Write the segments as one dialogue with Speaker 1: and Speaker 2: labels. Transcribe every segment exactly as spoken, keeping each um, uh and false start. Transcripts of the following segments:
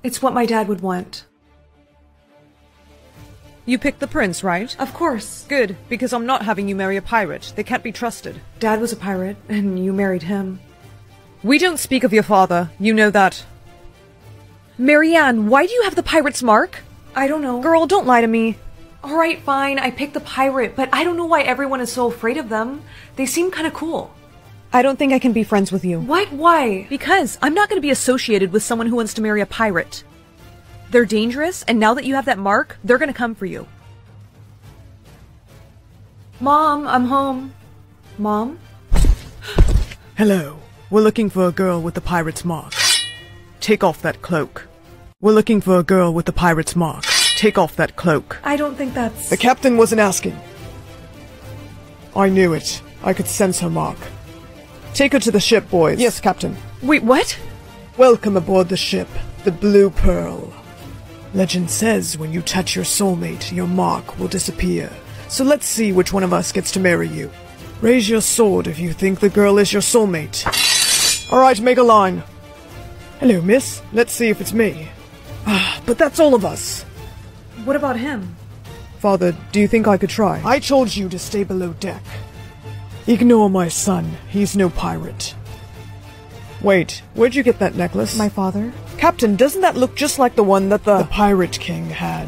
Speaker 1: It's what my dad would want.
Speaker 2: You picked the prince, right?
Speaker 1: Of course.
Speaker 2: Good, because I'm not having you marry a pirate. They can't be trusted.
Speaker 1: Dad was a pirate, and you married him.
Speaker 2: We don't speak of your father. You know that. Marianne, why do you have the pirate's mark?
Speaker 1: I don't know.
Speaker 2: Girl, don't lie to me.
Speaker 1: Alright, fine, I picked the pirate, but I don't know why everyone is so afraid of them. They seem kinda cool.
Speaker 2: I don't think I can be friends with you.
Speaker 1: What? Why?
Speaker 2: Because I'm not going to be associated with someone who wants to marry a pirate. They're dangerous, and now that you have that mark, they're going to come for you.
Speaker 1: Mom, I'm home. Mom?
Speaker 3: Hello. We're looking for a girl with the pirate's mark. Take off that cloak. We're looking for a girl with the pirate's mark. Take off that cloak.
Speaker 1: I don't think that's...
Speaker 3: The captain wasn't asking. I knew it. I could sense her mark. Take her to the ship, boys. Yes, Captain.
Speaker 2: Wait, what?
Speaker 3: Welcome aboard the ship, the Blue Pearl. Legend says when you touch your soulmate, your mark will disappear. So let's see which one of us gets to marry you. Raise your sword if you think the girl is your soulmate. Alright, make a line. Hello, miss. Let's see if it's me. Ah, but that's all of us.
Speaker 1: What about him?
Speaker 3: Father, do you think I could try? I told you to stay below deck. Ignore my son. He's no pirate. Wait, where'd you get that necklace?
Speaker 2: My father?
Speaker 3: Captain, doesn't that look just like the one that the... The Pirate King had?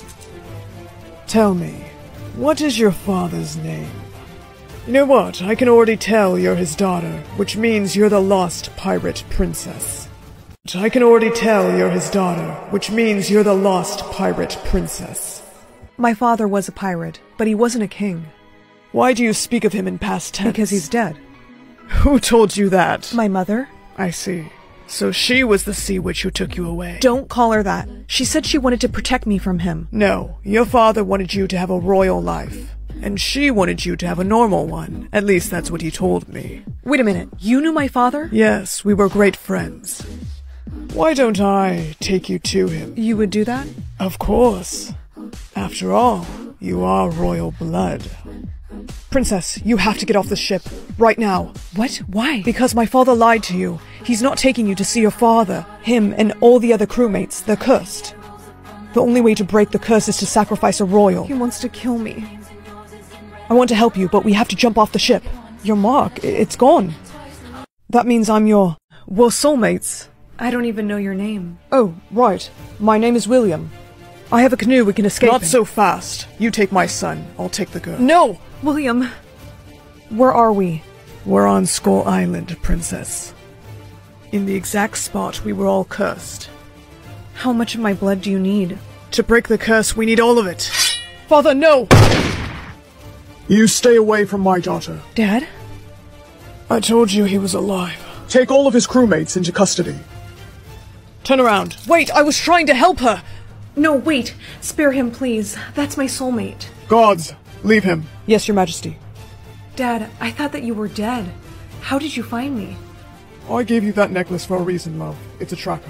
Speaker 3: Tell me, what is your father's name? You know what? I can already tell you're his daughter, which means you're the lost pirate princess. I can already tell you're his daughter, which means you're the lost pirate princess.
Speaker 2: My father was a pirate, but he wasn't a king.
Speaker 3: Why do you speak of him in past tense?
Speaker 2: Because he's dead.
Speaker 3: Who told you that?
Speaker 2: My mother.
Speaker 3: I see. So she was the sea witch who took you away.
Speaker 2: Don't call her that. She said she wanted to protect me from him.
Speaker 3: No, your father wanted you to have a royal life. And she wanted you to have a normal one. At least that's what he told me.
Speaker 2: Wait a minute. You knew my father?
Speaker 3: Yes, we were great friends. Why don't I take you to him?
Speaker 2: You would do that?
Speaker 3: Of course. After all, you are royal blood. Princess, you have to get off the ship. Right now.
Speaker 2: What? Why?
Speaker 3: Because my father lied to you. He's not taking you to see your father. Him and all the other crewmates, they're cursed. The only way to break the curse is to sacrifice a royal.
Speaker 2: He wants to kill me.
Speaker 3: I want to help you, but we have to jump off the ship. Your mark, it's gone. That means I'm your... We're soulmates.
Speaker 1: I don't even know your name.
Speaker 3: Oh, right. My name is William. I have a canoe we can escape
Speaker 4: Not
Speaker 3: in.
Speaker 4: so fast. You take my son, I'll take the girl.
Speaker 3: No!
Speaker 2: William, where are we?
Speaker 3: We're on Skull Island, Princess. In the exact spot we were all cursed.
Speaker 2: How much of my blood do you need?
Speaker 3: To break the curse, we need all of it. Father, no!
Speaker 4: You stay away from my daughter.
Speaker 2: Dad?
Speaker 3: I told you he was alive.
Speaker 4: Take all of his crewmates into custody.
Speaker 3: Turn around. Wait, I was trying to help her!
Speaker 1: No, wait. Spare him, please. That's my soulmate.
Speaker 4: Guards, leave him.
Speaker 3: Yes, Your Majesty.
Speaker 1: Dad, I thought that you were dead. How did you find me?
Speaker 4: I gave you that necklace for a reason, love. It's a tracker.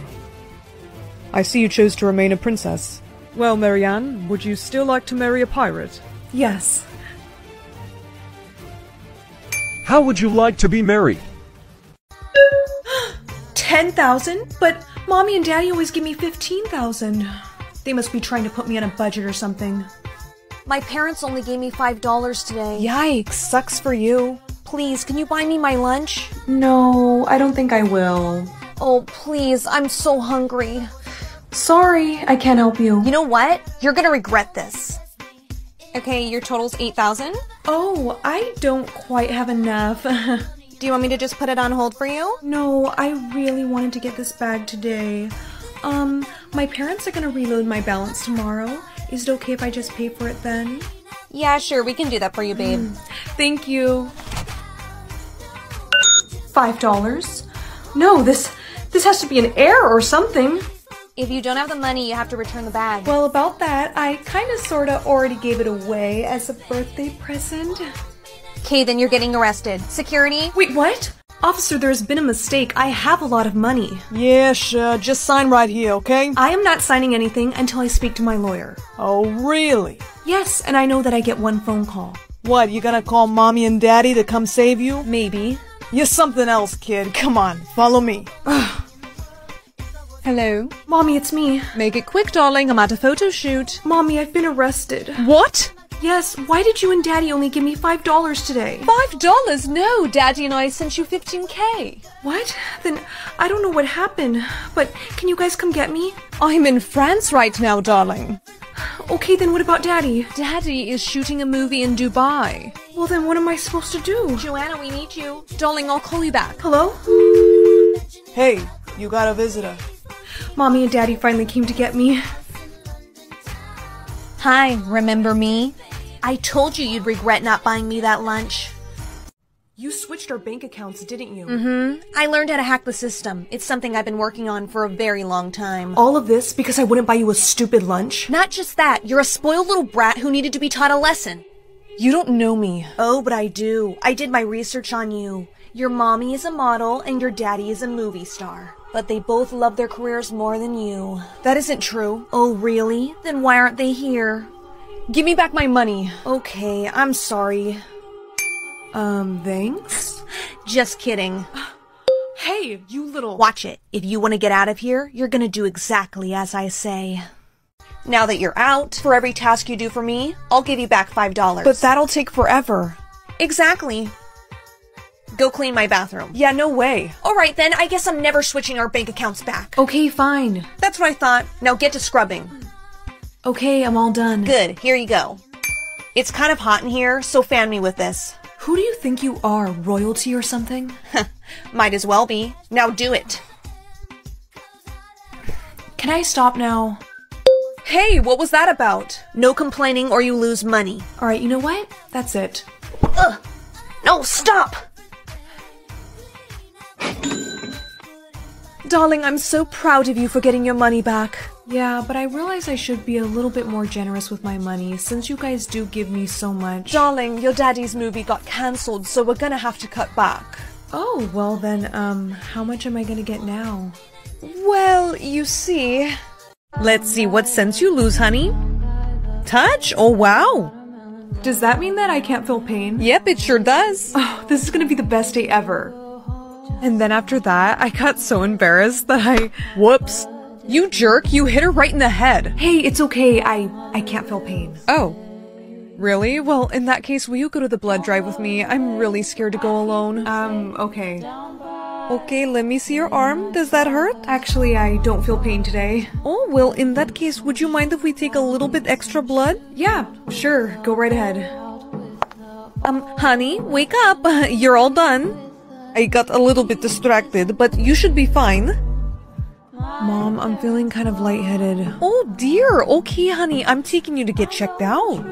Speaker 3: I see you chose to remain a princess.
Speaker 2: Well, Marianne, would you still like to marry a pirate?
Speaker 1: Yes.
Speaker 5: How would you like to be married?
Speaker 1: ten thousand? But Mommy and Daddy always give me fifteen thousand. They must be trying to put me on a budget or something.
Speaker 6: My parents only gave me five dollars today.
Speaker 2: Yikes, sucks for you.
Speaker 6: Please, can you buy me my lunch?
Speaker 1: No, I don't think I will.
Speaker 6: Oh, please, I'm so hungry.
Speaker 1: Sorry, I can't help you.
Speaker 6: You know what? You're gonna regret this. Okay, your total's eight thousand?
Speaker 1: Oh, I don't quite have enough.
Speaker 6: Do you want me to just put it on hold for you?
Speaker 1: No, I really wanted to get this bag today. Um, my parents are gonna reload my balance tomorrow. Is it okay if I just pay for it then?
Speaker 6: Yeah, sure, we can do that for you, babe.
Speaker 1: Mm, thank you. Five dollars? No, this this has to be an error or something.
Speaker 6: If you don't have the money, you have to return the bag.
Speaker 1: Well, about that, I kinda sorta already gave it away as a birthday present.
Speaker 6: Okay, then you're getting arrested. Security?
Speaker 1: Wait, what? Officer, there's been a mistake. I have a lot of money.
Speaker 3: Yeah, sure. Just sign right here, okay?
Speaker 1: I am not signing anything until I speak to my lawyer.
Speaker 3: Oh, really?
Speaker 1: Yes, and I know that I get one phone call.
Speaker 3: What, you gonna call Mommy and Daddy to come save you?
Speaker 1: Maybe.
Speaker 3: You're something else, kid. Come on, follow me.
Speaker 2: Hello?
Speaker 1: Mommy, it's me.
Speaker 2: Make it quick, darling. I'm at a photo shoot.
Speaker 1: Mommy, I've been arrested.
Speaker 2: What?
Speaker 1: Yes, why did you and Daddy only give me five dollars today?
Speaker 2: Five dollars? No, Daddy and I sent you fifteen K.
Speaker 1: What? Then I don't know what happened, but can you guys come get me?
Speaker 2: I'm in France right now, darling.
Speaker 1: Okay, then what about Daddy?
Speaker 2: Daddy is shooting a movie in Dubai.
Speaker 1: Well, then what am I supposed to do?
Speaker 2: Joanna, we need you. Darling, I'll call you back.
Speaker 1: Hello?
Speaker 3: Hey, you got a visitor.
Speaker 1: Mommy and Daddy finally came to get me.
Speaker 6: Hi, remember me? I told you you'd regret not buying me that lunch.
Speaker 1: You switched our bank accounts, didn't you?
Speaker 6: Mm-hmm. I learned how to hack the system. It's something I've been working on for a very long time.
Speaker 1: All of this because I wouldn't buy you a stupid lunch?
Speaker 6: Not just that, you're a spoiled little brat who needed to be taught a lesson.
Speaker 2: You don't know me.
Speaker 6: Oh, but I do. I did my research on you. Your mommy is a model and your daddy is a movie star. But they both love their careers more than you.
Speaker 2: That isn't true.
Speaker 6: Oh, really? Then why aren't they here?
Speaker 2: Give me back my money.
Speaker 6: Okay, I'm sorry.
Speaker 1: Um, thanks?
Speaker 6: Just kidding.
Speaker 1: Hey, you little...
Speaker 6: Watch it. If you want to get out of here, you're gonna do exactly as I say. Now that you're out, for every task you do for me, I'll give you back five dollars.
Speaker 2: But that'll take forever.
Speaker 6: Exactly. Go clean my bathroom.
Speaker 2: Yeah, no way.
Speaker 6: Alright then, I guess I'm never switching our bank accounts back.
Speaker 1: Okay, fine.
Speaker 6: That's what I thought. Now get to scrubbing.
Speaker 1: Okay, I'm all done.
Speaker 6: Good, here you go. It's kind of hot in here, so fan me with this.
Speaker 1: Who do you think you are, royalty or something?
Speaker 6: Might as well be. Now do it.
Speaker 1: Can I stop now?
Speaker 2: Hey, what was that about?
Speaker 6: No complaining or you lose money.
Speaker 1: Alright, you know what? That's it.
Speaker 6: Ugh! No, stop!
Speaker 2: Darling, I'm so proud of you for getting your money back.
Speaker 1: Yeah, but I realize I should be a little bit more generous with my money since you guys do give me so much.
Speaker 2: Darling, your daddy's movie got cancelled, so we're gonna have to cut back.
Speaker 1: Oh, well then, um, how much am I gonna get now?
Speaker 2: Well, you see... Let's see what sense you lose, honey. Touch? Oh, wow.
Speaker 1: Does that mean that I can't feel pain?
Speaker 2: Yep, it sure does.
Speaker 1: Oh, this is gonna be the best day ever.
Speaker 2: And then after that, I got so embarrassed that I... Whoops. You jerk, you hit her right in the head.
Speaker 1: Hey, it's okay. I I can't feel pain.
Speaker 2: Oh. Really? Well, in that case, will you go to the blood drive with me? I'm really scared to go alone.
Speaker 1: Um, okay.
Speaker 2: Okay, let me see your arm. Does that hurt?
Speaker 1: Actually, I don't feel pain today.
Speaker 2: Oh, well, in that case, would you mind if we take a little bit extra blood?
Speaker 1: Yeah, sure. Go right ahead.
Speaker 2: Um, honey, wake up. You're all done. I got a little bit distracted, but you should be fine.
Speaker 1: Mom, I'm feeling kind of lightheaded.
Speaker 2: Oh dear, okay honey, I'm taking you to get checked out.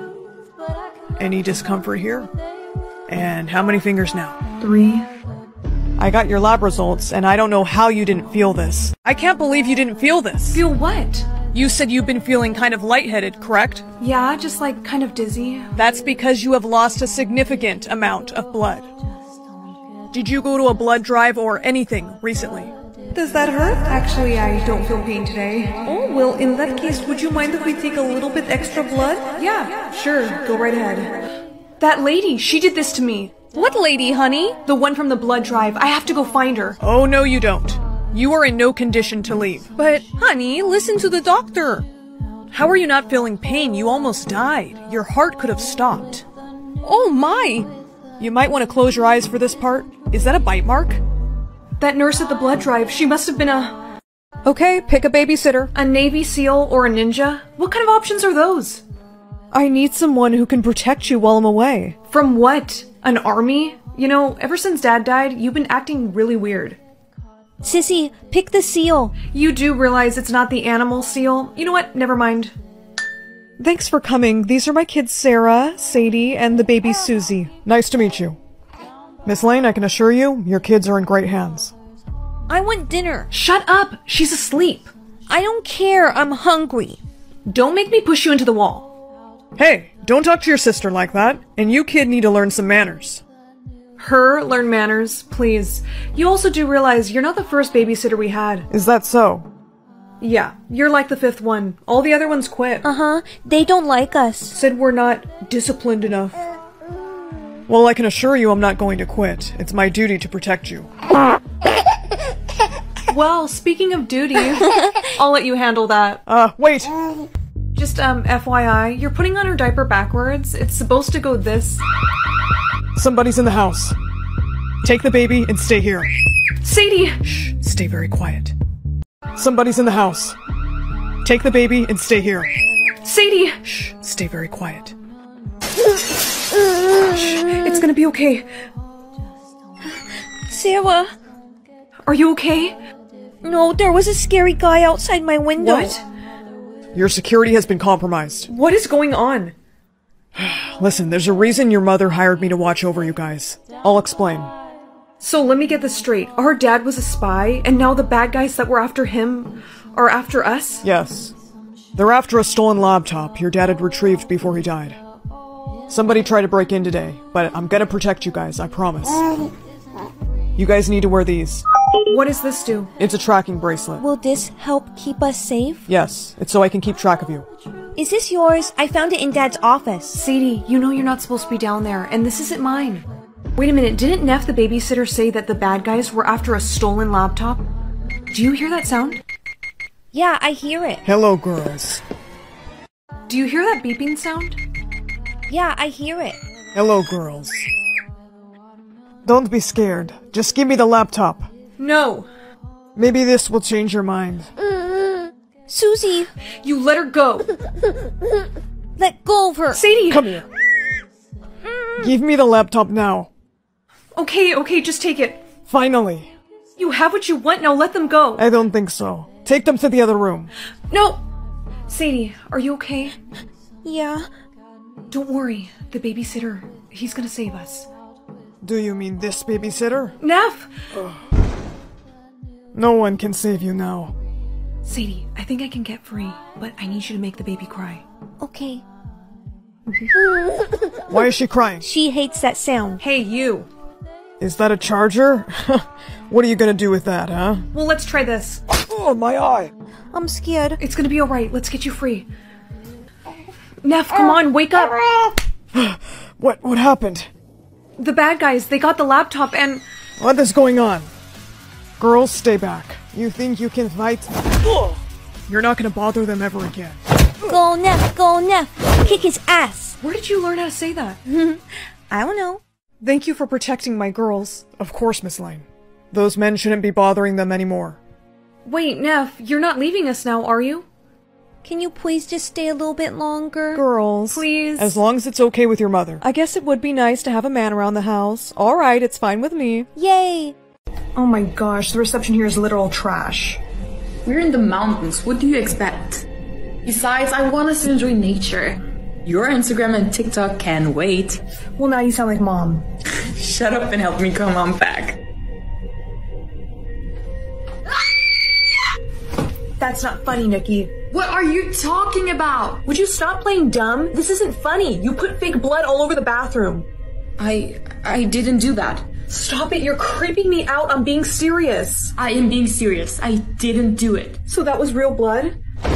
Speaker 3: Any discomfort here? And how many fingers now?
Speaker 1: Three.
Speaker 3: I got your lab results, and I don't know how you didn't feel this. I can't believe you didn't feel this.
Speaker 1: Feel what?
Speaker 3: You said you've been feeling kind of lightheaded, correct?
Speaker 1: Yeah, just like kind of dizzy.
Speaker 3: That's because you have lost a significant amount of blood. Did you go to a blood drive or anything recently?
Speaker 2: Does that hurt?
Speaker 1: Actually, I don't feel pain today.
Speaker 2: Oh, well, in that case, would you mind if we take a little bit extra blood?
Speaker 1: Yeah, sure. Go right ahead. That lady, she did this to me.
Speaker 2: What lady, honey?
Speaker 1: The one from the blood drive. I have to go find her.
Speaker 3: Oh, no, you don't. You are in no condition to leave.
Speaker 2: But, honey, listen to the doctor.
Speaker 3: How are you not feeling pain? You almost died. Your heart could have stopped.
Speaker 2: Oh, my!
Speaker 3: You might want to close your eyes for this part. Is that a bite mark?
Speaker 1: That nurse at the blood drive, she must have been a...
Speaker 2: Okay, pick a babysitter.
Speaker 1: A Navy SEAL or a ninja? What kind of options are those?
Speaker 2: I need someone who can protect you while I'm away.
Speaker 1: From what? An army? You know, ever since Dad died, you've been acting really weird.
Speaker 6: Sissy, pick the seal.
Speaker 1: You do realize it's not the animal seal? You know what? Never mind.
Speaker 2: Thanks for coming. These are my kids Sarah, Sadie, and the baby Susie.
Speaker 3: Nice to meet you. Miss Lane, I can assure you, your kids are in great hands.
Speaker 6: I want dinner.
Speaker 1: Shut up! She's asleep.
Speaker 6: I don't care. I'm hungry.
Speaker 1: Don't make me push you into the wall.
Speaker 3: Hey, don't talk to your sister like that. And you kid need to learn some manners.
Speaker 1: Her learn manners, please. You also do realize you're not the first babysitter we had.
Speaker 3: Is that so?
Speaker 1: Yeah, you're like the fifth one. All the other ones quit.
Speaker 6: Uh-huh. They don't like us.
Speaker 1: Said we're not disciplined enough.
Speaker 3: Well, I can assure you I'm not going to quit. It's my duty to protect you.
Speaker 1: Well, speaking of duty, I'll let you handle that.
Speaker 3: Uh, wait!
Speaker 1: Just, um, F Y I, you're putting on her diaper backwards. It's supposed to go this...
Speaker 3: Somebody's in the house. Take the baby and stay here.
Speaker 1: Sadie!
Speaker 3: Shh, stay very quiet. Somebody's in the house. Take the baby and stay here.
Speaker 1: Sadie!
Speaker 3: Shh, stay very quiet.
Speaker 1: Shh, it's gonna be okay.
Speaker 6: Sarah.
Speaker 1: Are you okay?
Speaker 6: No, there was a scary guy outside my window.
Speaker 1: What?
Speaker 3: Your security has been compromised.
Speaker 1: What is going on?
Speaker 3: Listen, there's a reason your mother hired me to watch over you guys. I'll explain.
Speaker 1: So let me get this straight. Our dad was a spy, and now the bad guys that were after him are after us?
Speaker 3: Yes. They're after a stolen laptop your dad had retrieved before he died. Somebody tried to break in today, but I'm gonna protect you guys, I promise. You guys need to wear these.
Speaker 1: What does this do?
Speaker 3: It's a tracking bracelet.
Speaker 6: Will this help keep us safe?
Speaker 3: Yes, it's so I can keep track of you.
Speaker 6: Is this yours? I found it in Dad's office.
Speaker 1: Sadie, you know you're not supposed to be down there, and this isn't mine. Wait a minute, didn't Neff the babysitter say that the bad guys were after a stolen laptop? Do you hear that sound?
Speaker 6: Yeah, I hear it.
Speaker 3: Hello, girls.
Speaker 1: Do you hear that beeping sound?
Speaker 6: Yeah, I hear it.
Speaker 3: Hello, girls. Don't be scared. Just give me the laptop.
Speaker 1: No.
Speaker 3: Maybe this will change your mind.
Speaker 6: Mm-hmm. Susie!
Speaker 1: You let her go.
Speaker 6: Let go of her.
Speaker 1: Sadie!
Speaker 3: Come here. Give me the laptop now.
Speaker 1: Okay, okay, just take it.
Speaker 3: Finally.
Speaker 1: You have what you want, now let them go.
Speaker 3: I don't think so. Take them to the other room.
Speaker 1: No! Sadie, are you okay?
Speaker 6: Yeah.
Speaker 1: Don't worry, the babysitter, he's gonna save us.
Speaker 3: Do you mean this babysitter?
Speaker 1: Neff!
Speaker 3: No one can save you now.
Speaker 1: Sadie, I think I can get free, but I need you to make the baby cry.
Speaker 6: Okay.
Speaker 3: Why is she crying?
Speaker 6: She hates that sound.
Speaker 1: Hey, you!
Speaker 3: Is that a charger? What are you gonna do with that, huh?
Speaker 1: Well, let's try this.
Speaker 3: Oh, my eye!
Speaker 6: I'm scared.
Speaker 1: It's gonna be alright, let's get you free. Neff, come on, wake up!
Speaker 3: What, what happened?
Speaker 1: The bad guys, they got the laptop and...
Speaker 3: What is going on? Girls, stay back. You think you can fight? You're not gonna bother them ever again.
Speaker 6: Go Neff, go Neff. Kick his ass.
Speaker 1: Where did you learn how to say that?
Speaker 6: I don't know.
Speaker 1: Thank you for protecting my girls.
Speaker 3: Of course, Miss Lane. Those men shouldn't be bothering them anymore.
Speaker 1: Wait, Neff, you're not leaving us now, are you?
Speaker 6: Can you please just stay a little bit longer?
Speaker 2: Girls.
Speaker 1: Please?
Speaker 3: As long as it's okay with your mother.
Speaker 2: I guess it would be nice to have a man around the house. Alright, it's fine with me.
Speaker 6: Yay!
Speaker 1: Oh my gosh, the reception here is literal trash.
Speaker 7: We're in the mountains, what do you expect? Besides, I want us to enjoy nature. Your Instagram and TikTok can wait.
Speaker 1: Well, now you sound like Mom.
Speaker 7: Shut up and help me come unpack.
Speaker 1: That's not funny, Nikki.
Speaker 7: What are you talking about?
Speaker 1: Would you stop playing dumb? This isn't funny. You put fake blood all over the bathroom.
Speaker 7: I... I didn't do that.
Speaker 1: Stop it, you're creeping me out. I'm being serious.
Speaker 7: I am being serious. I didn't do it.
Speaker 1: So that was real blood?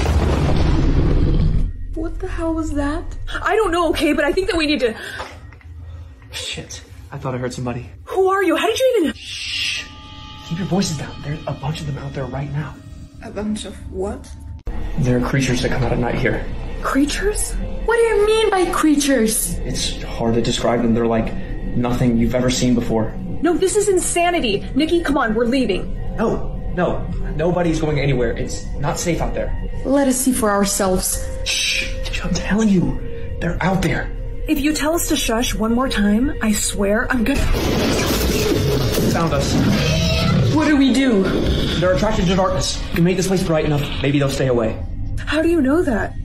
Speaker 7: What the hell was that?
Speaker 1: I don't know, okay, but I think that we need to...
Speaker 8: Shit. I thought I heard somebody.
Speaker 1: Who are you? How did you even...
Speaker 8: Shh. Keep your voices down. There's a bunch of them out there right now.
Speaker 7: A bunch of what?
Speaker 8: There are creatures that come out at night here.
Speaker 1: Creatures?
Speaker 7: What do you mean by creatures?
Speaker 8: It's hard to describe them. They're like nothing you've ever seen before.
Speaker 1: No, this is insanity. Nikki, come on, we're leaving.
Speaker 8: No, no. Nobody's going anywhere. It's not safe out there.
Speaker 7: Let us see for ourselves.
Speaker 8: Shh. I'm telling you. They're out there.
Speaker 1: If you tell us to shush one more time, I swear I'm gonna...
Speaker 8: Found us.
Speaker 7: What do we do?
Speaker 8: They're attracted to darkness. You make this place bright enough, maybe they'll stay away.
Speaker 1: How do you know that?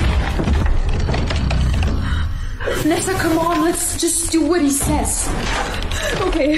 Speaker 7: Nessa, come on, let's just do what he says.
Speaker 1: Okay.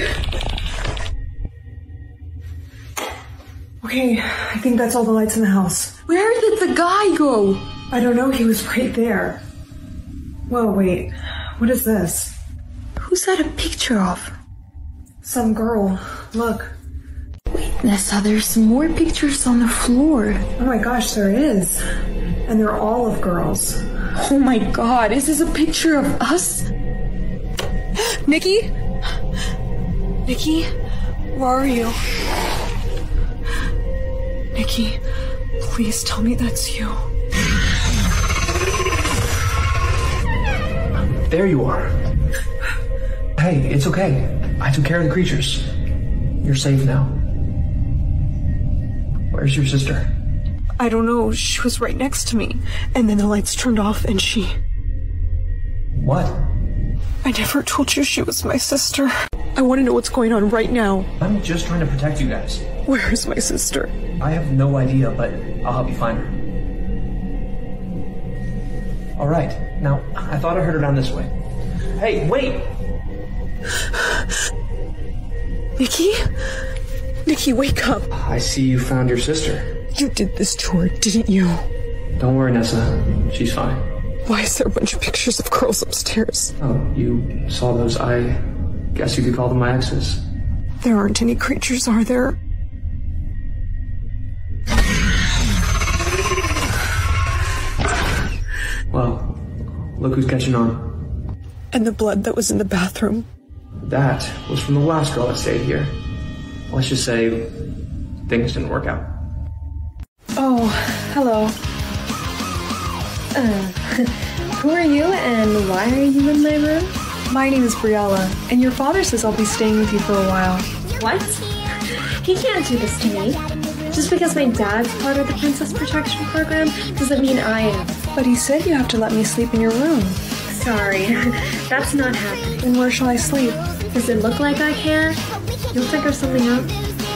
Speaker 1: Okay, I think that's all the lights in the house.
Speaker 7: Where did the guy go?
Speaker 1: I don't know, he was right there. Whoa, wait. What is this?
Speaker 7: Who's that a picture of?
Speaker 1: Some girl. Look.
Speaker 7: Wait, Nessa, there's more pictures on the floor.
Speaker 1: Oh my gosh, there is. And they're all of girls.
Speaker 7: Oh my god, is this a picture of us?
Speaker 1: Nikki? Nikki? Where are you? Nikki, please tell me that's you.
Speaker 8: There you are. Hey, it's okay. I took care of the creatures. You're safe now. Where's your sister?
Speaker 1: I don't know. She was right next to me. And then the lights turned off and she...
Speaker 8: What?
Speaker 1: I never told you she was my sister. I want to know what's going on right now.
Speaker 8: I'm just trying to protect you guys.
Speaker 1: Where is my sister?
Speaker 8: I have no idea, but I'll help you find her. Alright, now, I thought I heard her down this way. Hey, wait!
Speaker 1: Nikki? Nikki, wake up.
Speaker 8: I see you found your sister.
Speaker 1: You did this to her, didn't you?
Speaker 8: Don't worry, Nessa. She's fine.
Speaker 1: Why is there a bunch of pictures of girls upstairs?
Speaker 8: Oh, you saw those. I guess you could call them my exes.
Speaker 1: There aren't any creatures, are there?
Speaker 8: Well, look who's catching on.
Speaker 1: And the blood that was in the bathroom.
Speaker 8: That was from the last girl that stayed here. Let's just say things didn't work out.
Speaker 9: Oh, hello. Uh, who are you and why are you in my room?
Speaker 1: My name is Briella, and your father says I'll be staying with you for a while.
Speaker 9: What? He can't do this to me. Just because my dad's part of the Princess Protection Program doesn't mean I am.
Speaker 1: But he said you have to let me sleep in your room.
Speaker 9: Sorry, that's not happening.
Speaker 1: Then where shall I sleep?
Speaker 9: Does it look like I can? You'll figure something out.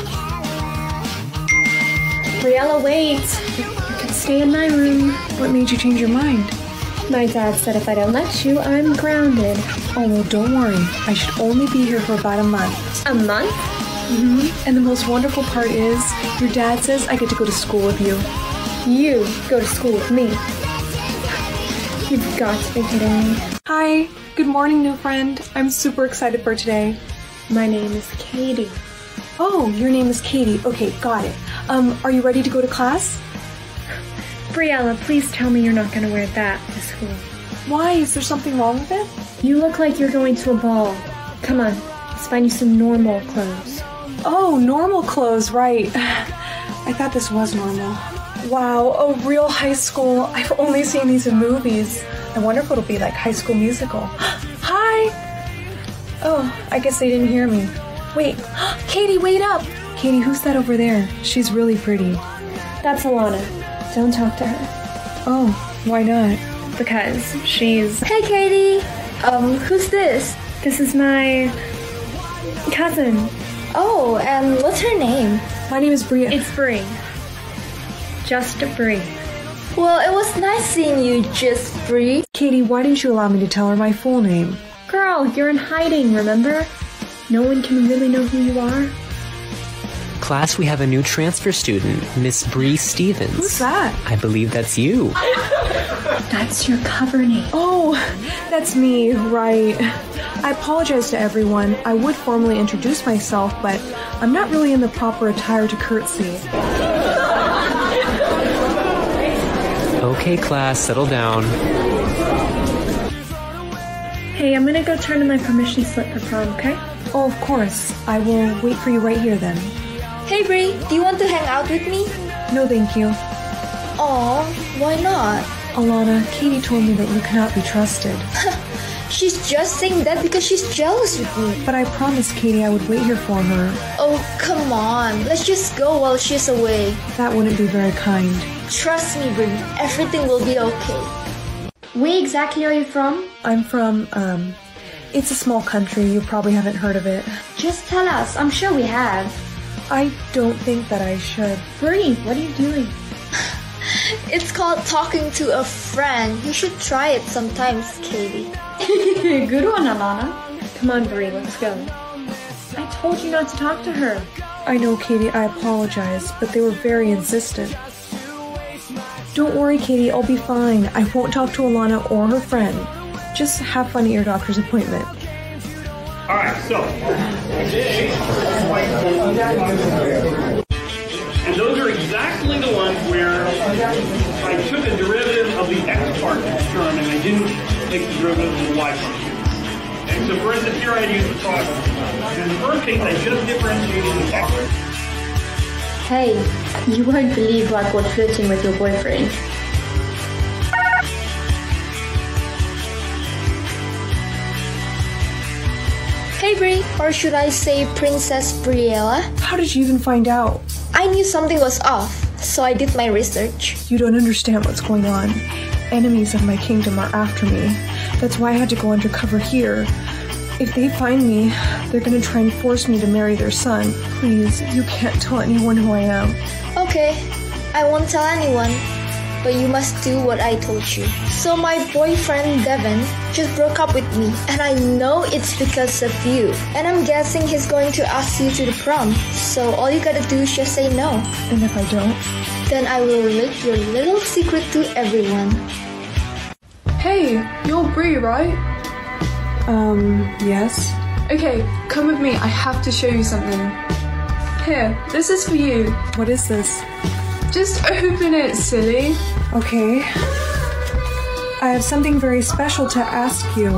Speaker 9: Briella, wait! You can stay in my room.
Speaker 1: What made you change your mind?
Speaker 9: My dad said if I don't let you, I'm grounded.
Speaker 1: Oh, well, don't worry. I should only be here for about a month.
Speaker 9: A month?
Speaker 1: Mm-hmm. And the most wonderful part is, your dad says I get to go to school with you.
Speaker 9: You go to school with me? You've got to be kidding me.
Speaker 1: Hi. Good morning, new friend. I'm super excited for today.
Speaker 9: My name is Katie.
Speaker 1: Oh, your name is Katie. Okay, got it. Um, are you ready to go to class?
Speaker 9: Briella, please tell me you're not going to wear that to school.
Speaker 1: Why? Is there something wrong with it?
Speaker 9: You look like you're going to a ball. Come on, let's find you some normal clothes.
Speaker 1: Oh, normal clothes, right. I thought this was normal. Wow, a real high school. I've only seen these in movies. I wonder if it'll be like High School Musical. Hi! Oh, I guess they didn't hear me. Wait, Katie, wait up! Katie, who's that over there? She's really pretty.
Speaker 9: That's Alana. Don't talk to her.
Speaker 1: Oh, why not?
Speaker 9: Because she's... Hey, Katie! Um, who's this? This is my... cousin.
Speaker 10: Oh, and what's her name?
Speaker 1: My name is Bria.
Speaker 9: It's Brie. Just Brie.
Speaker 10: Well, it was nice seeing you, Just Brie.
Speaker 1: Katie, why didn't you allow me to tell her my full name?
Speaker 9: Girl, you're in hiding, remember? No one can really know who you are.
Speaker 11: Class, we have a new transfer student, Miss Bree Stevens.
Speaker 1: Who's that?
Speaker 11: I believe that's you.
Speaker 9: That's your cover name.
Speaker 1: Oh, that's me, right. I apologize to everyone. I would formally introduce myself, but I'm not really in the proper attire to curtsy.
Speaker 11: Okay, class, settle down.
Speaker 9: Hey, I'm gonna go turn in my permission slip for prom, okay?
Speaker 1: Oh, of course. I will wait for you right here then.
Speaker 10: Hey Brie, do you want to hang out with me?
Speaker 1: No, thank you.
Speaker 10: Aw, why not?
Speaker 1: Alana, Katie told me that you cannot be trusted.
Speaker 10: She's just saying that because she's jealous with me.
Speaker 1: But I promised Katie I would wait here for her.
Speaker 10: Oh, come on. Let's just go while she's away.
Speaker 1: That wouldn't be very kind.
Speaker 10: Trust me, Brie. Everything will be okay.
Speaker 9: Where exactly are you from?
Speaker 1: I'm from, um... it's a small country. You probably haven't heard of it.
Speaker 9: Just tell us. I'm sure we have.
Speaker 1: I don't think that I should.
Speaker 9: Brie, what are you doing?
Speaker 10: It's called talking to a friend. You should try it sometimes, Katie.
Speaker 9: Good one, Alana. Come on, Brie, let's go. I told you not to talk to her.
Speaker 1: I know, Katie, I apologize, but they were very insistent. Don't worry, Katie, I'll be fine. I won't talk to Alana or her friend. Just have fun at your doctor's appointment.
Speaker 12: Alright, so. And those are exactly the ones where I took a derivative of the x part term and I didn't take the derivative of the y part. And so for instance, here I had used the product. In the first case, I just differentiated the x.
Speaker 9: Hey, You won't believe who I caught flirting with your boyfriend.
Speaker 10: Hey Brie, or should I say Princess Briella?
Speaker 1: How did you even find out?
Speaker 10: I knew something was off, so I did my research.
Speaker 1: You don't understand what's going on. Enemies of my kingdom are after me. That's why I had to go undercover here. If they find me, they're gonna try and force me to marry their son. Please, you can't tell anyone who I am.
Speaker 10: Okay, I won't tell anyone, but you must do what I told you. So my boyfriend Devin just broke up with me, and I know it's because of you. And I'm guessing he's going to ask you to the prom, so all you gotta do is just say no.
Speaker 1: And if I don't?
Speaker 10: Then I will leak your little secret to everyone.
Speaker 7: Hey, you're Brie, right?
Speaker 1: Um, yes?
Speaker 7: Okay, come with me. I have to show you something. Here, this is for you.
Speaker 1: What is this?
Speaker 7: Just open it, silly.
Speaker 1: Okay. I have something very special to ask you.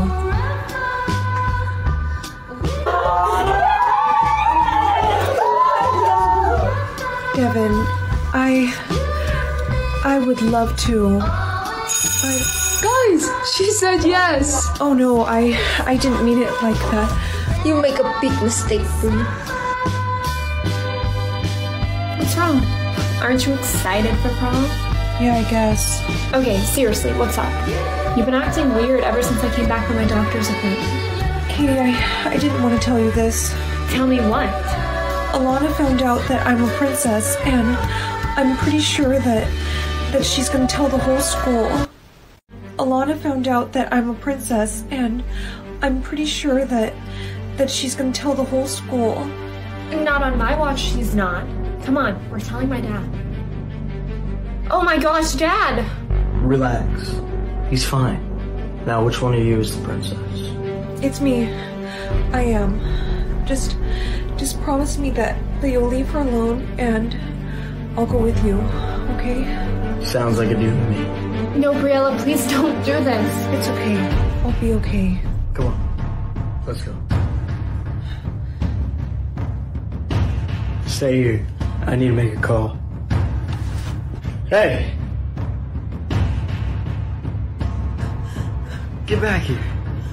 Speaker 1: Devin, I... I would love to... I...
Speaker 7: Guys, she said yes.
Speaker 1: Oh no, I... I didn't mean it like that.
Speaker 10: You make a big mistake, Brie.
Speaker 9: What's wrong? Aren't you excited for prom?
Speaker 1: Yeah, I guess.
Speaker 9: Okay, seriously, what's up? You've been acting weird ever since I came back from my doctor's appointment.
Speaker 1: Katie, I, I didn't want to tell you this.
Speaker 9: Tell me what?
Speaker 1: Alana found out that I'm a princess, and I'm pretty sure that that she's gonna tell the whole school. Alana found out that I'm a princess, and I'm pretty sure that that she's gonna tell the whole school.
Speaker 9: Not on my watch, she's not. Come on, we're telling my dad. Oh my gosh, Dad!
Speaker 8: Relax. He's fine. Now, which one of you is the princess?
Speaker 1: It's me. I am. Just, just promise me that, that you'll leave her alone and I'll go with you, okay?
Speaker 8: Sounds like a deal to me.
Speaker 9: No, Briella, please don't do this.
Speaker 1: It's okay. I'll be okay.
Speaker 8: Come on. Let's go. Stay here. I need to make a call. Hey! Get back here.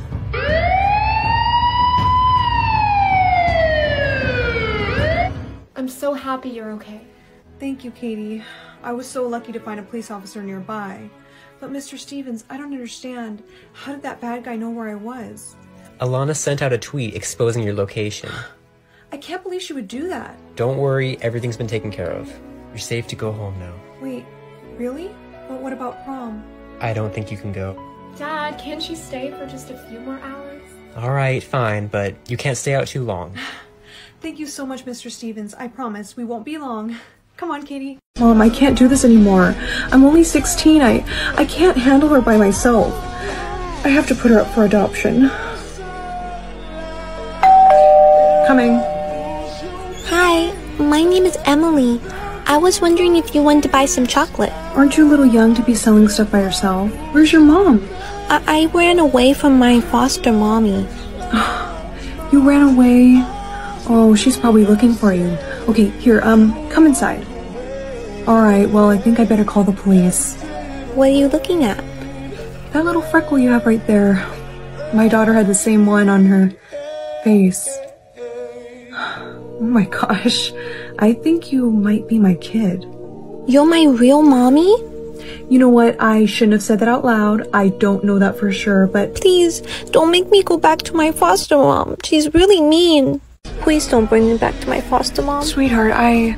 Speaker 9: I'm so happy you're okay.
Speaker 1: Thank you, Katie. I was so lucky to find a police officer nearby. But Mister Stevens, I don't understand. How did that bad guy know where I was?
Speaker 11: Alana sent out a tweet exposing your location.
Speaker 1: I can't believe she would do that.
Speaker 11: Don't worry, everything's been taken care of. You're safe to go home now.
Speaker 1: Wait, really? But what about prom?
Speaker 11: I don't think you can go.
Speaker 9: Dad, can't you stay for just a few more hours?
Speaker 11: Alright, fine, but you can't stay out too long.
Speaker 1: Thank you so much, Mister Stevens. I promise we won't be long. Come on, Katie. Mom, I can't do this anymore. I'm only sixteen. I, I can't handle her by myself. I have to put her up for adoption. Coming.
Speaker 13: Hi, my name is Emily. I was wondering if you wanted to buy some chocolate.
Speaker 1: Aren't you a little young to be selling stuff by yourself? Where's your mom?
Speaker 13: I, I ran away from my foster mommy.
Speaker 1: You ran away? Oh, she's probably looking for you. Okay, here, um, come inside. Alright, well, I think I better call the police.
Speaker 13: What are you looking at?
Speaker 1: That little freckle you have right there. My daughter had the same one on her face. Oh my gosh, I think you might be my kid.
Speaker 13: You're my real mommy?
Speaker 1: You know what, I shouldn't have said that out loud. I don't know that for sure, but...
Speaker 13: Please, don't make me go back to my foster mom. She's really mean. Please don't bring me back to my foster mom.
Speaker 1: Sweetheart, I...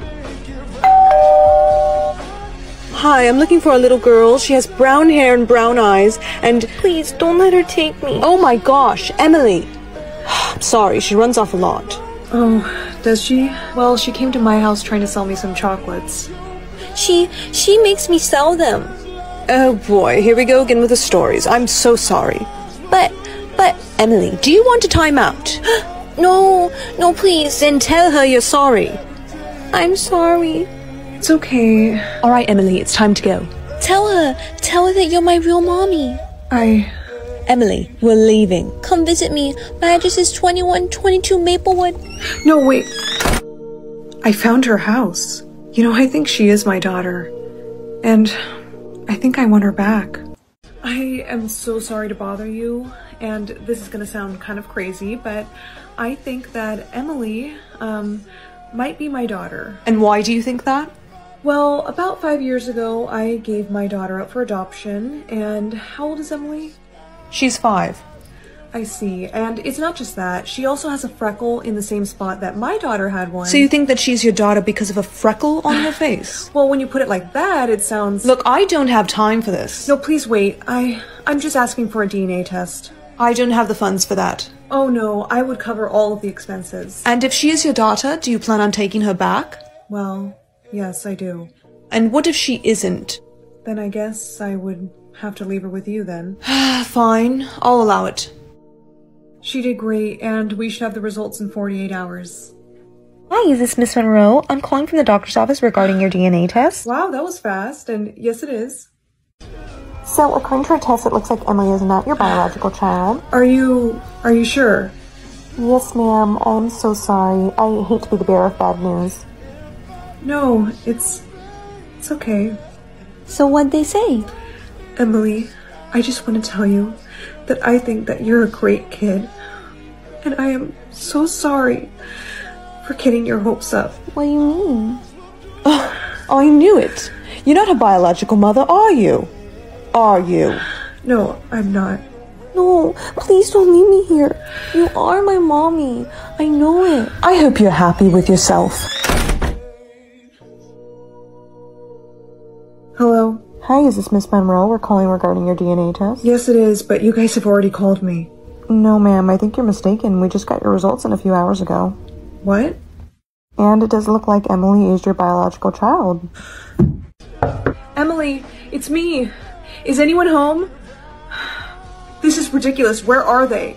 Speaker 2: Hi, I'm looking for a little girl. She has brown hair and brown eyes, and...
Speaker 13: Please, don't let her take me.
Speaker 2: Oh my gosh, Emily! I'm sorry, she runs off a lot.
Speaker 1: Oh, does she? Well, she came to my house trying to sell me some chocolates.
Speaker 13: She, she makes me sell them.
Speaker 2: Oh boy, here we go again with the stories. I'm so sorry.
Speaker 13: But, but...
Speaker 2: Emily, do you want a time out?
Speaker 13: No, no, please.
Speaker 2: Then tell her you're sorry.
Speaker 13: I'm sorry.
Speaker 1: It's okay.
Speaker 2: Alright, Emily, it's time to go.
Speaker 13: Tell her. Tell her that you're my real mommy.
Speaker 1: I...
Speaker 2: Emily, we're leaving.
Speaker 13: Come visit me. My address is twenty-one twenty-two Maplewood.
Speaker 1: No, wait. I found her house. You know, I think she is my daughter. And I think I want her back. I am so sorry to bother you, and this is gonna sound kind of crazy, but I think that Emily, um, might be my daughter.
Speaker 2: And why do you think that?
Speaker 1: Well, about five years ago, I gave my daughter up for adoption, and how old is Emily?
Speaker 2: She's five.
Speaker 1: I see, and it's not just that. She also has a freckle in the same spot that my daughter had one.
Speaker 2: So you think that she's your daughter because of a freckle on her face?
Speaker 1: Well, when you put it like that, it sounds...
Speaker 2: Look, I don't have time for this.
Speaker 1: No, please wait. I, I'm just asking for a D N A test.
Speaker 2: I don't have the funds for that.
Speaker 1: Oh no, I would cover all of the expenses.
Speaker 2: And if she is your daughter, do you plan on taking her back?
Speaker 1: Well, yes, I do.
Speaker 2: And what if she isn't?
Speaker 1: Then I guess I would have to leave her with you then.
Speaker 2: Fine, I'll allow it.
Speaker 1: She did great, and we should have the results in forty-eight hours.
Speaker 6: Hi, is this Miss Monroe? I'm calling from the doctor's office regarding your D N A test.
Speaker 1: Wow, that was fast, and yes it is.
Speaker 6: So, according to our test, it looks like Emily is not your biological child.
Speaker 1: Are you... are you sure?
Speaker 6: Yes, ma'am. I'm so sorry. I hate to be the bearer of bad news.
Speaker 1: No, it's... it's okay.
Speaker 13: So what'd they say?
Speaker 1: Emily, I just want to tell you that I think that you're a great kid. And I am so sorry for getting your hopes up.
Speaker 13: What do you mean?
Speaker 2: Oh, I knew it. You're not her biological mother, are you? Are you?
Speaker 1: No, I'm not.
Speaker 13: No, please don't leave me here. You are my mommy. I know it.
Speaker 2: I hope you're happy with yourself.
Speaker 1: Hello?
Speaker 6: Hi, is this Miss Monroe? We're calling regarding your D N A test.
Speaker 1: Yes, it is, but you guys have already called me.
Speaker 6: No, ma'am, I think you're mistaken. We just got your results in a few hours ago.
Speaker 1: What?
Speaker 6: And it does look like Emily is your biological child.
Speaker 1: Emily, it's me. Is anyone home? This is ridiculous. Where are they?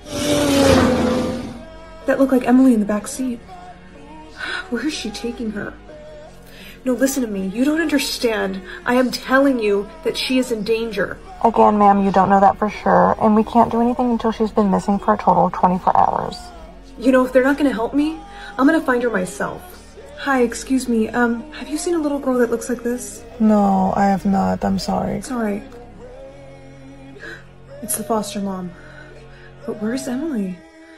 Speaker 1: That looked like Emily in the back seat. Where is she taking her? No, listen to me. You don't understand. I am telling you that she is in danger.
Speaker 6: Again, ma'am, you don't know that for sure, and we can't do anything until she's been missing for a total of twenty-four hours.
Speaker 1: You know, if they're not going to help me, I'm going to find her myself. Hi, excuse me. Um, have you seen a little girl that looks like this?
Speaker 3: No, I have not. I'm sorry.
Speaker 1: It's alright. It's the foster mom. But where's Emily?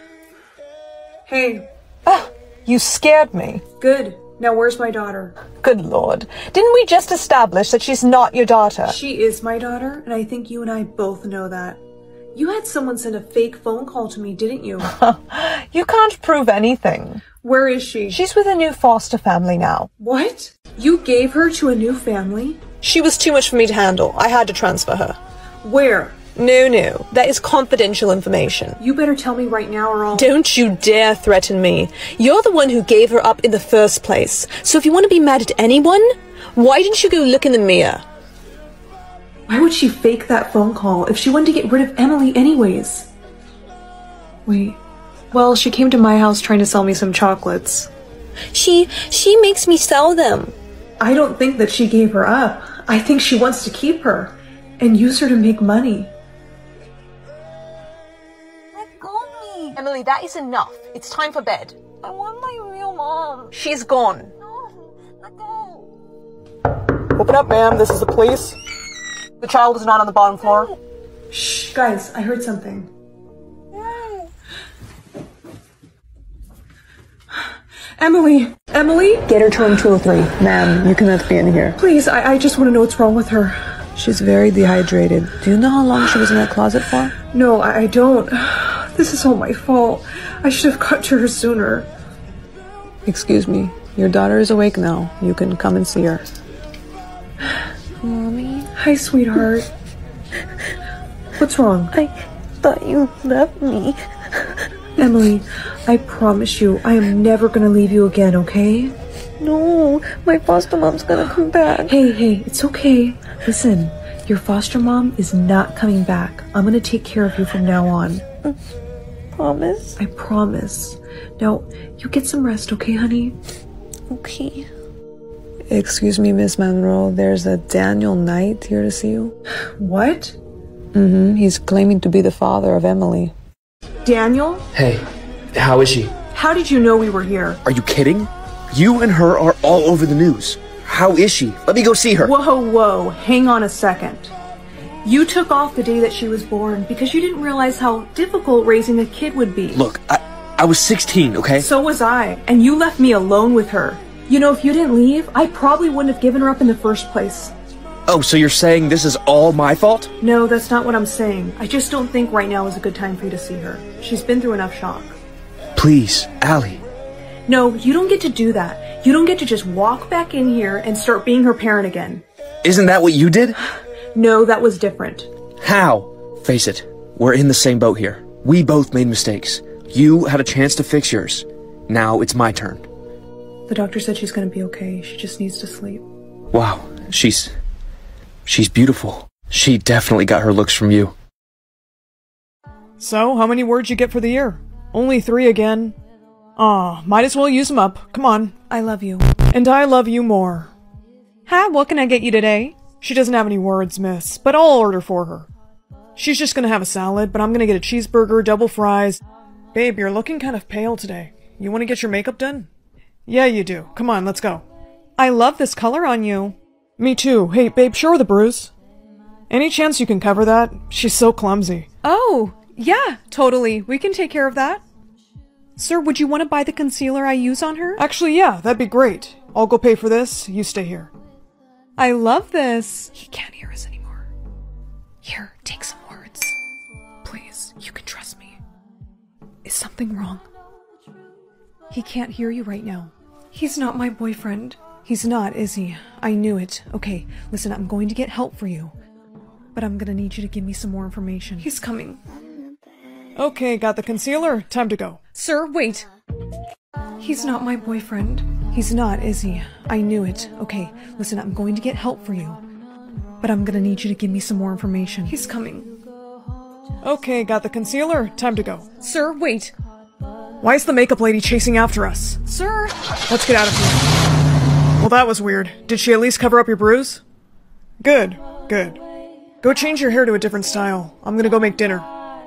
Speaker 1: Hey.
Speaker 2: Ah, you scared me.
Speaker 1: Good. Now where's my daughter?
Speaker 2: Good lord. Didn't we just establish that she's not your daughter?
Speaker 1: She is my daughter, and I think you and I both know that. You had someone send a fake phone call to me, didn't you?
Speaker 2: You can't prove anything.
Speaker 1: Where is she?
Speaker 2: She's with a new foster family now.
Speaker 1: What? You gave her to a new family?
Speaker 2: She was too much for me to handle. I had to transfer her.
Speaker 1: Where?
Speaker 2: No, no. That is confidential information.
Speaker 1: You better tell me right now or I'll...
Speaker 2: Don't you dare threaten me. You're the one who gave her up in the first place. So if you want to be mad at anyone, why didn't you go look in the mirror?
Speaker 1: Why would she fake that phone call if she wanted to get rid of Emily anyways? Wait. Well, she came to my house trying to sell me some chocolates.
Speaker 13: She, she makes me sell them.
Speaker 1: I don't think that she gave her up. I think she wants to keep her and use her to make money.
Speaker 13: Let go of me.
Speaker 2: Emily, that is enough. It's time for bed.
Speaker 13: I want my real mom.
Speaker 2: She's gone.
Speaker 13: No, let go.
Speaker 8: Open up, ma'am. This is the police. The child is not on the bottom floor.
Speaker 1: Shh, guys, I heard something. Emily! Emily?
Speaker 3: Get her to room two oh three. Ma'am, you cannot be in here.
Speaker 1: Please, I, I just want to know what's wrong with her.
Speaker 3: She's very dehydrated. Do you know how long she was in that closet for?
Speaker 1: No, I, I don't. This is all my fault. I should have got to her sooner.
Speaker 3: Excuse me. Your daughter is awake now. You can come and see her.
Speaker 13: Mommy?
Speaker 1: Hi, sweetheart. What's wrong?
Speaker 13: I thought you left me.
Speaker 1: Emily, I promise you, I am never gonna leave you again, okay?
Speaker 13: No, my foster mom's gonna come back.
Speaker 1: Hey, hey, it's okay. Listen, your foster mom is not coming back. I'm gonna take care of you from now on.
Speaker 13: Promise?
Speaker 1: I promise. Now, you get some rest, okay, honey?
Speaker 13: Okay.
Speaker 3: Excuse me, Miss Monroe. There's a Daniel Knight here to see you.
Speaker 1: What?
Speaker 3: Mm-hmm. He's claiming to be the father of Emily.
Speaker 1: Daniel?
Speaker 14: Hey, how is she?
Speaker 1: How did you know we were here?
Speaker 14: Are you kidding?
Speaker 8: You and her are all over the news. How is she? Let me go see her.
Speaker 1: Whoa, whoa, hang on a second. You took off the day that she was born because you didn't realize how difficult raising a kid would be.
Speaker 8: Look, I, I was sixteen, okay?
Speaker 1: So was I, and you left me alone with her. You know, if you didn't leave, I probably wouldn't have given her up in the first place.
Speaker 8: Oh, so you're saying this is all my fault?
Speaker 1: No, that's not what I'm saying. I just don't think right now is a good time for you to see her. She's been through enough shock.
Speaker 8: Please, Allie.
Speaker 1: No, you don't get to do that. You don't get to just walk back in here and start being her parent again.
Speaker 8: Isn't that what you did?
Speaker 1: No, that was different.
Speaker 8: How? Face it, we're in the same boat here. We both made mistakes. You had a chance to fix yours. Now it's my turn.
Speaker 1: The doctor said she's gonna be okay. She just needs to sleep.
Speaker 8: Wow, she's... she's beautiful. She definitely got her looks from you.
Speaker 3: So, how many words you get for the year? Only three again. Aw, might as well use them up. Come on.
Speaker 1: I love you.
Speaker 3: And I love you more.
Speaker 2: Hi, what can I get you today?
Speaker 3: She doesn't have any words, miss, but I'll order for her. She's just gonna have a salad, but I'm gonna get a cheeseburger, double fries. Babe, you're looking kind of pale today. You wanna get your makeup done? Yeah, you do. Come on, let's go.
Speaker 2: I love this color on you.
Speaker 3: Me too. Hey, babe, show her the bruise. Any chance you can cover that? She's so clumsy.
Speaker 2: Oh, yeah, totally. We can take care of that. Sir, would you want to buy the concealer I use on her?
Speaker 3: Actually, yeah, that'd be great. I'll go pay for this. You stay here.
Speaker 2: I love this. He can't hear us anymore. Here, take some words. Please, you can trust me. Is something wrong? He can't hear you right now.
Speaker 1: He's not my boyfriend.
Speaker 2: He's not, is he? I knew it. Okay, listen, I'm going to get help for you. But I'm gonna need you to give me some more information.
Speaker 1: He's coming.
Speaker 3: Okay, got the concealer. Time to go.
Speaker 2: Sir, wait.
Speaker 1: He's not my boyfriend.
Speaker 2: He's not, is he? I knew it. Okay, listen, I'm going to get help for you. But I'm gonna need you to give me some more information.
Speaker 1: He's coming.
Speaker 3: Okay, got the concealer. Time to go.
Speaker 2: Sir, wait.
Speaker 3: Why is the makeup lady chasing after us?
Speaker 2: Sir!
Speaker 3: Let's get out of here. Well, that was weird. Did she at least cover up your bruise? Good, good. Go change your hair to a different style. I'm gonna go make dinner.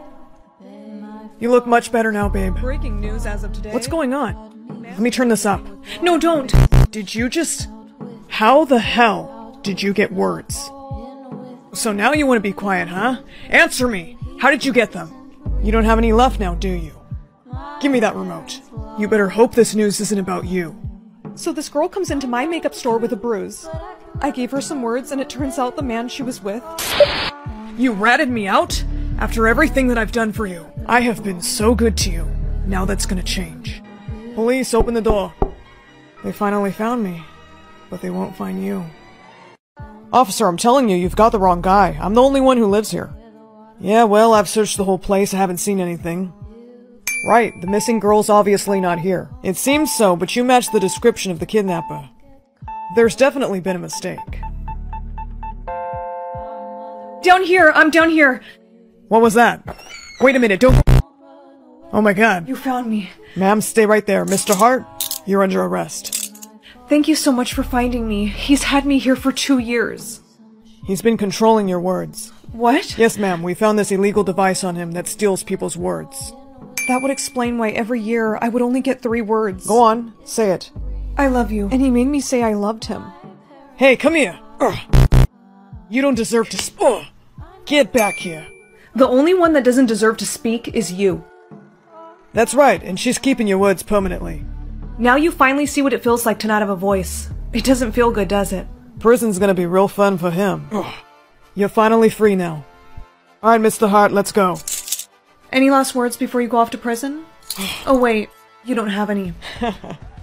Speaker 3: You look much better now, babe.
Speaker 2: Breaking news as of today.
Speaker 3: What's going on? Let me turn this up.
Speaker 2: No, don't!
Speaker 3: Did you just... How the hell did you get words? So now you want to be quiet, huh? Answer me! How did you get them? You don't have any left now, do you? Give me that remote. You better hope this news isn't about you.
Speaker 2: So this girl comes into my makeup store with a bruise. I gave her some words and it turns out the man she was with...
Speaker 3: You ratted me out? After everything that I've done for you. I have been so good to you. Now that's gonna change. Police, open the door. They finally found me. But they won't find you. Officer, I'm telling you, you've got the wrong guy. I'm the only one who lives here. Yeah, well, I've searched the whole place. I haven't seen anything. Right, the missing girl's obviously not here. It seems so, but you match the description of the kidnapper. There's definitely been a mistake.
Speaker 1: Down here! I'm down here!
Speaker 3: What was that? Wait a minute, don't... Oh my god.
Speaker 1: You found me.
Speaker 3: Ma'am, stay right there. Mister Hart, you're under arrest.
Speaker 1: Thank you so much for finding me. He's had me here for two years.
Speaker 3: He's been controlling your words.
Speaker 1: What?
Speaker 3: Yes, ma'am. We found this illegal device on him that steals people's words.
Speaker 2: That would explain why every year I would only get three words.
Speaker 3: Go on. Say it.
Speaker 1: I love you.
Speaker 2: And he made me say I loved him.
Speaker 3: Hey, come here. Ugh. You don't deserve to sp- Ugh. Get back here.
Speaker 1: The only one that doesn't deserve to speak is you.
Speaker 3: That's right, and she's keeping your words permanently.
Speaker 1: Now you finally see what it feels like to not have a voice. It doesn't feel good, does it?
Speaker 3: Prison's gonna be real fun for him. Ugh. You're finally free now. Alright, Mister Hart, let's go.
Speaker 1: Any last words before you go off to prison? Oh wait, you don't have any.